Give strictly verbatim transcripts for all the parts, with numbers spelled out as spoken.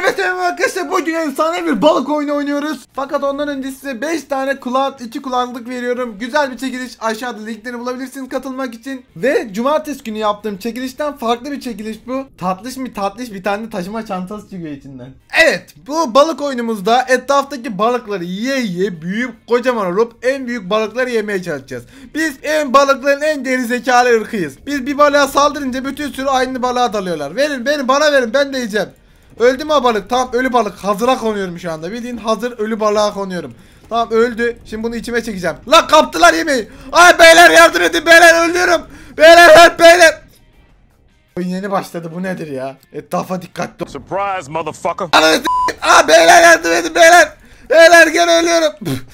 Evet arkadaşlar, bugün efsane bir balık oyunu oynuyoruz. Fakat ondan önce size beş tane kulak, iki kulaklık veriyorum. Güzel bir çekiliş, aşağıda linklerini bulabilirsiniz katılmak için. Ve cumartesi günü yaptığım çekilişten farklı bir çekiliş bu. Tatlış mı tatlış bir tane taşıma çantası çıkıyor içinden. Evet, bu balık oyunumuzda etraftaki balıkları yiye yiye büyüyüp kocaman olup en büyük balıkları yemeye çalışacağız. Biz en balıkların en deri zekalı ırkıyız. Biz bir balığa saldırınca bütün sürü aynı balığa dalıyorlar. Verin verin, bana verin, ben de yiyeceğim. Öldü mü o balık? Tamam, ölü balık. Hazıra konuyorum şu anda. Bildiğin hazır ölü balığa konuyorum. Tamam, öldü. Şimdi bunu içime çekeceğim. La kaptılar yemeği. Ay beyler, yardım edin beyler, ölüyorum. Beyler help beyler. Oyun yeni başladı, bu nedir ya? Etrafa dikkatli ol. Surprise motherfucker. Aa beyler, yardım edin beyler. Beyler gene ölüyorum.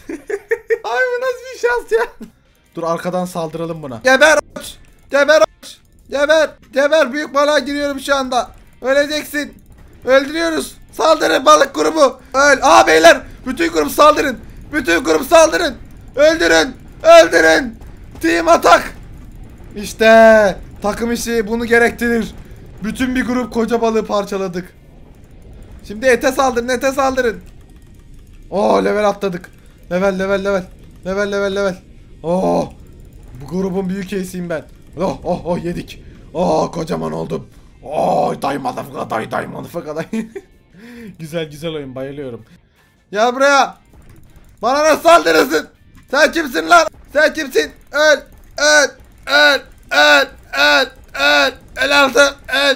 Ay bu nasıl bir şans ya? Dur, arkadan saldıralım buna. Geber oç. Geber oç. Geber. Geber, büyük balığa giriyorum şu anda. Öleceksin. Öldürüyoruz. Saldırın balık grubu. Öl. Aa beyler, bütün grup saldırın. Bütün grup saldırın. Öldürün. Öldürün. Team atak. İşte takım işi bunu gerektirir. Bütün bir grup koca balığı parçaladık. Şimdi ete saldırın, ete saldırın. Oo, level atladık. Level level level. Level level level. Oo. Bu grubun büyük ace'iyim ben. Oh oh oh, yedik. Oh, kocaman oldum. Oh, day motherfucker, day day motherfucker, day. Güzel güzel oyun, bayılıyorum. Ya buraya. Bana nasıl saldırırsın? Sen kimsin lan? Sen kimsin? Öl, öl, öl, öl, öl, öl, öl artık, öl.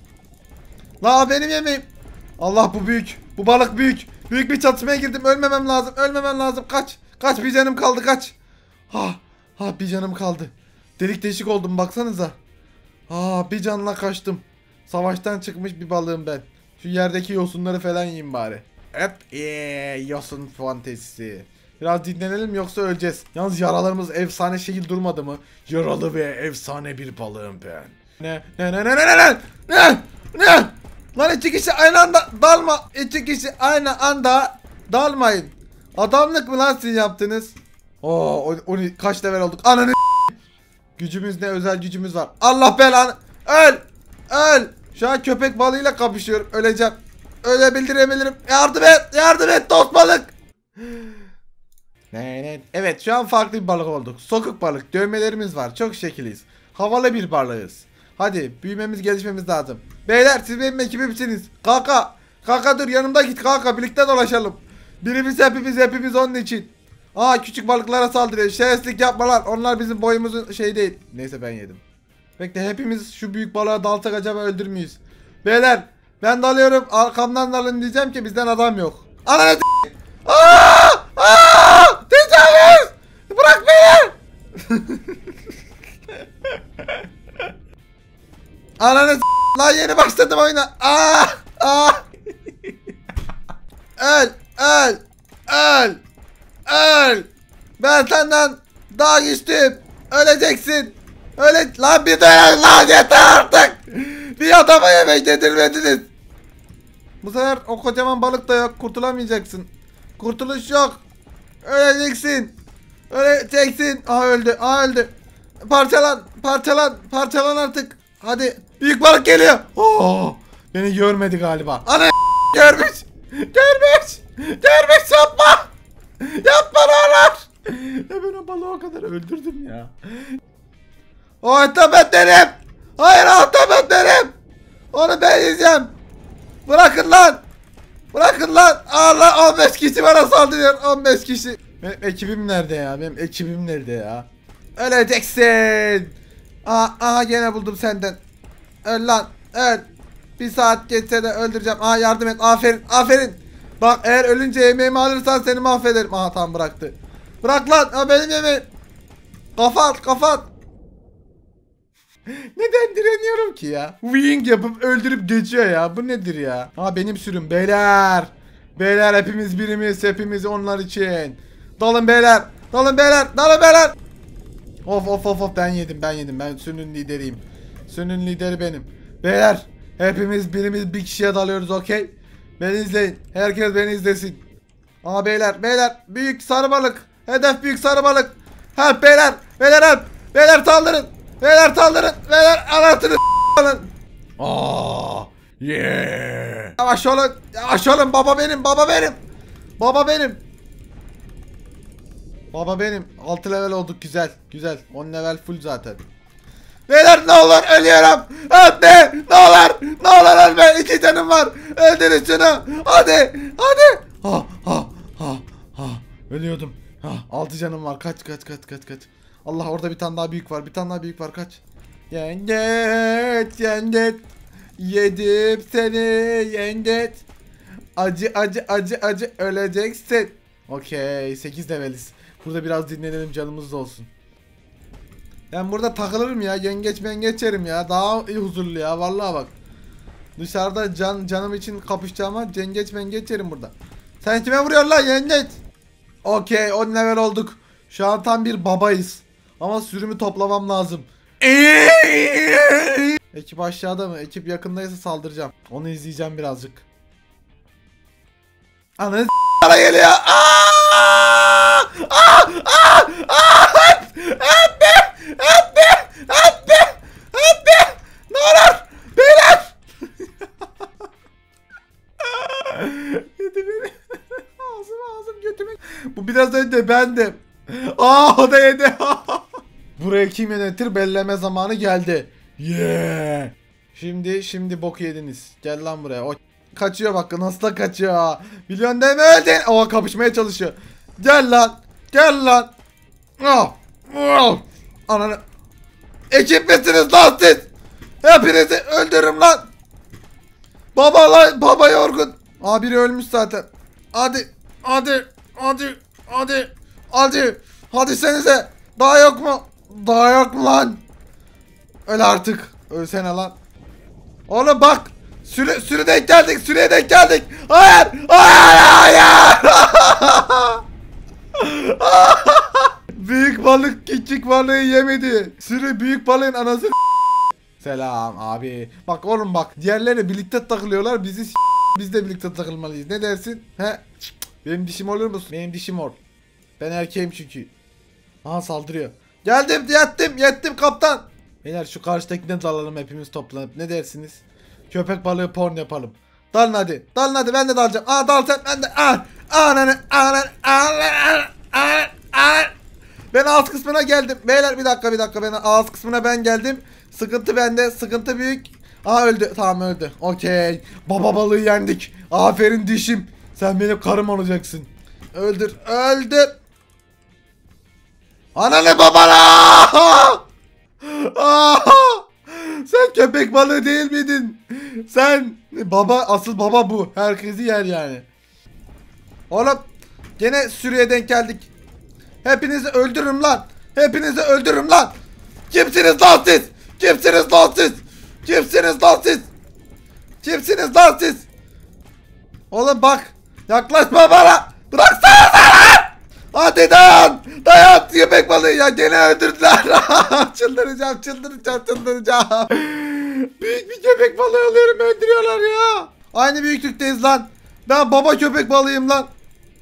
La benim yemeğim. Allah, bu büyük. Bu balık büyük. Büyük bir çatışmaya girdim. Ölmemem lazım. Ölmemem lazım. Kaç. Kaç, bir canım kaldı, kaç. Ha, ha bir canım kaldı. Delik deşik oldum, baksanıza. Aa, bir canla kaçtım. Savaştan çıkmış bir balığım ben. Şu yerdeki yosunları falan yiyeyim bari. Hep eee yosun fantezisi. Biraz dinlenelim yoksa öleceğiz. Yalnız yaralarımız efsane şekil durmadı mı? Yaralı ve efsane bir balığım ben. Ne ne ne ne ne ne ne ne? Lan iki kişi aynı anda dalma. İki kişi aynı anda dalmayın. Adamlık mı lan sizin yaptınız? Oo, onu kaç level olduk? Ananı. Gücümüz ne, özel gücümüz var. Allah belanı. Öl. Öl. Şu an köpek balığıyla kapışıyorum. Öleceğim. Ölebilirim. Yardım et. Yardım et dost balık. Evet, şu an farklı bir balık olduk. Sokuk balık. Dövmelerimiz var. Çok şekiliyiz. Havalı bir balığız. Hadi büyümemiz, gelişmemiz lazım. Beyler, siz benim ekibimsiniz. Kanka. Kanka dur, yanımda git kanka. Birlikte dolaşalım. Birimiz hepimiz hepimiz onun için. Aa, küçük balıklara saldırıyor. Şerefsizlik yapma lan. Onlar bizim boyumuzun şey değil. Neyse, ben yedim. Bekle, hepimiz şu büyük balığa dalsak acaba öldür müyüz? Beyler, ben dalıyorum. Arkamdan dalın diyeceğim ki bizden adam yok. Ananı s***. Aaa! Aaa! Tecavüz! Bırak beni! Ananı s***. Lan yeni başladım oyuna. Aa! Aa! Öl! Öl! Öl! Öl! Ben senden daha güçlüyüm. Öleceksin. Öyle lan, bir dayan lan, yeter artık. Bir adama yemek yedirmediniz. Bu sefer o kocaman balık da yok, kurtulamayacaksın. Kurtuluş yok. Öleceksin. Öleceksin. Aha öldü. Aha öldü. Parçalan. Parçalan. Parçalan artık. Hadi. Büyük balık geliyor. Oo, beni görmedi galiba. Ana görmüş. Görmüş. Görmüş, yapma. Yapma lan. Ya ben o balığı o kadar öldürdüm ya. O ahtapot benim. Hayır, ahtapot benim. Onu ben yiyeceğim. Bırakın lan. Bırakın lan. Allah, on beş kişi bana saldırıyor. on beş kişi. Benim ekibim nerede ya? Benim ekibim nerede ya? Öleceksin. Aa, aha gene buldum senden. Öl lan. Öl. Bir saat geçse de öldüreceğim. Aha, yardım et. Aferin. Aferin. Bak, eğer ölünce yemeğimi alırsan seni mahvederim. Aha, tam bıraktı. Bırak lan. Ha, benim yemeğim. Kafa at. Kafa at. Neden direniyorum ki ya? Wing yapıp öldürüp geçiyor ya. Bu nedir ya? Ha, benim sürüm beyler. Beyler, hepimiz birimiz. Hepimiz onlar için. Dalın beyler. Dalın beyler. Dalın beyler. Of of of of, ben yedim ben yedim. Ben sürünün lideriyim. Sürünün lideri benim. Beyler, hepimiz birimiz bir kişiye dalıyoruz, okey? Beni izleyin. Herkes beni izlesin. Aa beyler beyler. Büyük sarı balık. Hedef büyük sarı balık. Help beyler. Beyler help. Beyler saldırın. Beyler saldırın. Beyler anasını alın. Aa, Yeah. Yavaş olun. Yavaş olun. Baba benim. Baba benim. Baba benim. Baba benim. altı level olduk. Güzel. Güzel. on level full zaten. Beyler ne olur ölüyorum. Ölme. Ne olur. Ne olur ölme. İki canım var. Öldürün şunu. Hadi. Hadi. Ha ha ha ha. Ölüyordum. Ha, altı canım var. Kaç kaç kaç kaç kaç. Allah orada bir tane daha büyük var. Bir tane daha büyük var. Kaç. Yenget. Yenget. Yedim seni. Yenget. Acı acı acı acı öleceksin. Okey. sekiz leveliz. Burada biraz dinlenelim, canımız da olsun. Ben burada takılırım ya. Yengeç mengeç yerim ya. Daha iyi huzurlu ya. Vallahi bak. Dışarıda can canım için kapışacağıma yengeç mengeç yerim burada. Sen kime vuruyorsun lan yengeç? Okey, on level olduk. Şu an tam bir babayız. Ama sürümü toplamam lazım. Ekip aşağıda mı? Ekip yakındaysa saldıracağım. Onu izleyeceğim birazcık. Ananı s***lara geliyor. Aaaa! Aa! Aa! Aa! Etme! Etme! Etme! Etme! Ne olur! Beyler! Yedi beni. Ağzım ağzım götüme. Bu biraz önce bendim. Aa, o da yedi. Burayı kim yönetir belleme zamanı geldi. Yeah. Şimdi şimdi bok yediniz. Gel lan buraya. O kaçıyor bak, nasıl da kaçıyor. Biliyorsun değil mi, öldün. O kapışmaya çalışıyor. Gel lan. Gel lan. Oh. Oh. Ananı. Ekip misiniz lan siz? Hepinizi öldürürüm lan. Baba lan, baba yorgun. Aa, biri ölmüş zaten. Hadi. Hadi. Hadi. Hadi. Hadi. Hadi senize. Daha yok mu? Daha yok mu lan? Öl artık. Ölsene lan. Oğlum bak. Süre, süre denk geldik. Süreye denk geldik. Hayır. Hayır. Hayır. Büyük balık küçük balığı yemedi. Süre büyük balığın anası. Selam abi. Bak oğlum bak. Diğerleri birlikte takılıyorlar. Bizi s- biz de birlikte takılmalıyız. Ne dersin? He? Benim dişim olur musun? Benim dişim ol. Ben erkeğim çünkü. Aha, saldırıyor. Geldim, yettim, yettim kaptan. Beyler şu karşıdakine dalalım hepimiz toplanıp. Ne dersiniz? Köpek balığı porn yapalım. Dalın hadi. Dalın hadi, ben de dalacağım. Aa, dal sen, ben de. Aa, ananı, ananı, ananı, ananı, ananı. Ben alt kısmına geldim. Beyler bir dakika bir dakika. Ben alt kısmına ben geldim. Sıkıntı bende. Sıkıntı büyük. Aa, öldü. Tamam, öldü. Okey. Baba balığı yendik. Aferin dişim. Sen benim karım olacaksın. Öldür. Öldür. Ananı babana. Sen köpek balığı değil miydin? Sen baba, asıl baba bu. Herkesi yer yani. Oğlum gene sürüye denk geldik. Hepinizi öldürürüm lan. Hepinizi öldürürüm lan. Kimsiniz lan siz? Kimsiniz lan siz? Kimsiniz lan siz? Kimsiniz lan siz? Oğlum bak. Yaklaşma bana. Bıraksana lan. Hadi dayan. Dayan köpek balığı ya. Gene öldürdüler. Çıldıracağım çıldıracağım çıldıracağım. Büyük bir köpek balığı oluyorum. Öldürüyorlar ya. Aynı büyüklükteyiz lan. Ben baba köpek balığıyım lan.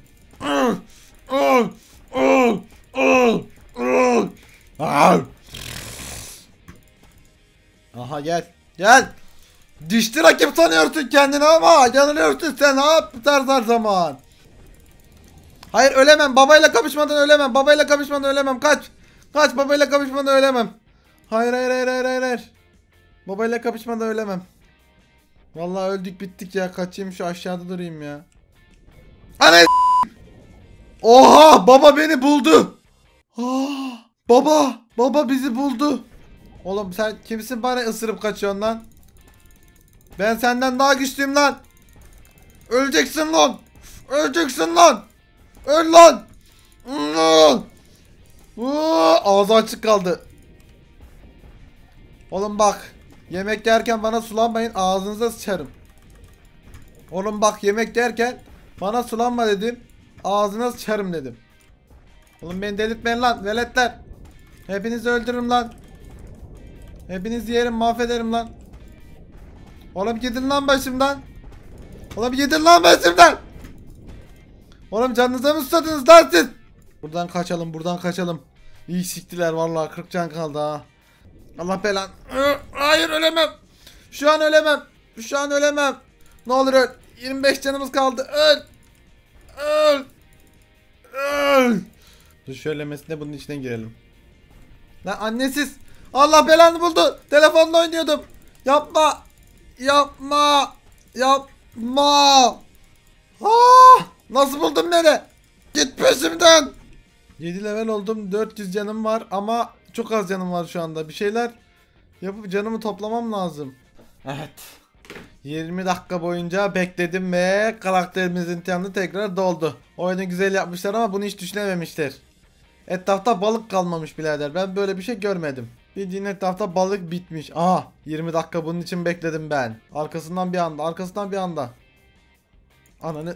Aha, gel. Gel. Dişli rakip sanıyorsun kendini ama yanılıyorsun sen. Ne yaptın her zaman? Hayır, ölemem. Babayla kapışmadan ölemem. Babayla kapışmadan ölemem. Kaç. Kaç, babayla kapışmadan ölemem. Hayır hayır hayır hayır hayır. hayır. Babayla kapışmadan ölemem. Vallahi öldük bittik ya. Kaçayım, şu aşağıda durayım ya. Ana. Oha, baba beni buldu. Ah, baba. Baba bizi buldu. Oğlum sen kimsin bana ısırıp kaçıyorsun lan? Ben senden daha güçlüyüm lan. Öleceksin lan. Öleceksin lan. Öl lan. Ağzı açık kaldı. Oğlum bak. Yemek yerken bana sulanmayın. Ağzınıza sıçarım. Oğlum bak, yemek yerken bana sulanma dedim. Ağzına sıçarım dedim. Oğlum beni delirtmeyin lan veletler. Hepinizi öldürürüm lan. Hepinizi yerim, mahvederim lan. Oğlum gidin lan başımdan. Oğlum gidin lan başımdan. Oğlum canınıza mı susadınız lan siz? Buradan kaçalım, buradan kaçalım. İyi siktiler vallahi, kırk can kaldı ha. Allah belan. Hayır, ölemem. Şu an ölemem. Şu an ölemem. Ne olur öl. yirmi beş canımız kaldı. Öl. Öl. Öl. Dur şöyle mesle bunun içine girelim. Lan annesiz. Allah belanı buldu. Telefonla oynuyordum. Yapma. Yapma. Yapma. Ah, nasıl buldun beni? Git peşimden. yedi level oldum. dört yüz canım var ama çok az canım var şu anda. Bir şeyler yapıp canımı toplamam lazım. Evet. yirmi dakika boyunca bekledim ve karakterimizin canı tekrar doldu. Oyunu güzel yapmışlar ama bunu hiç düşünememişler. Etrafta balık kalmamış birader. Ben böyle bir şey görmedim. Bildiğin etrafta balık bitmiş. Aha, yirmi dakika bunun için bekledim ben. Arkasından bir anda, arkasından bir anda. Ananı.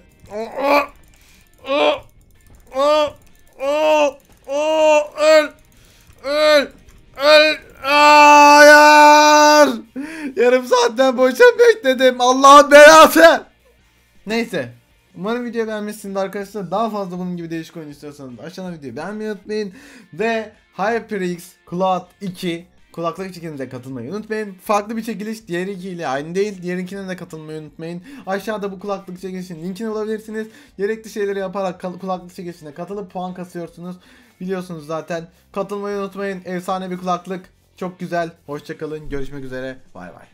Öl. Öl. Öl. Hayır. Yarım saatten boşa bekledim. Allah'ın belası. Neyse. Umarım videoyu beğenmişsiniz arkadaşlar. Daha fazla bunun gibi değişik oyun istiyorsanız aşağıdan videoyu beğenmeyi unutmayın. Ve HyperX Cloud iki kulaklık çekilimize katılmayı unutmayın. Farklı bir çekiliş, diğerinkiyle aynı değil. Diğerinkine de katılmayı unutmayın. Aşağıda bu kulaklık çekilişinin linkini bulabilirsiniz. Gerekli şeyleri yaparak kulaklık çekilişine katılıp puan kasıyorsunuz. Biliyorsunuz zaten. Katılmayı unutmayın. Efsane bir kulaklık. Çok güzel. Hoşçakalın. Görüşmek üzere. Bay bay.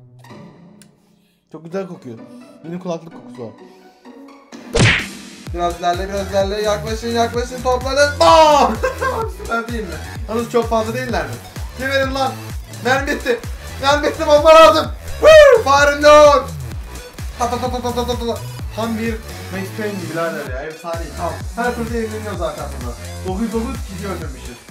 Çok güzel kokuyor. Benim kulaklık kokusu o. Biraz ilerle, biraz ilerle. Yaklaşın, yaklaşın. Toplanın. Bam! Süper değil mi? Yalnız çok fazla değiller mi? Ne verin lan? Mermi bitti. Mermi bitti. Bomba lazım. Woo! Fire no! Ta ta ta ta ta ta ta. Tam bir Max Payne gibi birader ya. Efsane. Tamam. Her türlü yenileniyor zaten bunda. dokuz dokuz kişi öldürmüşüz.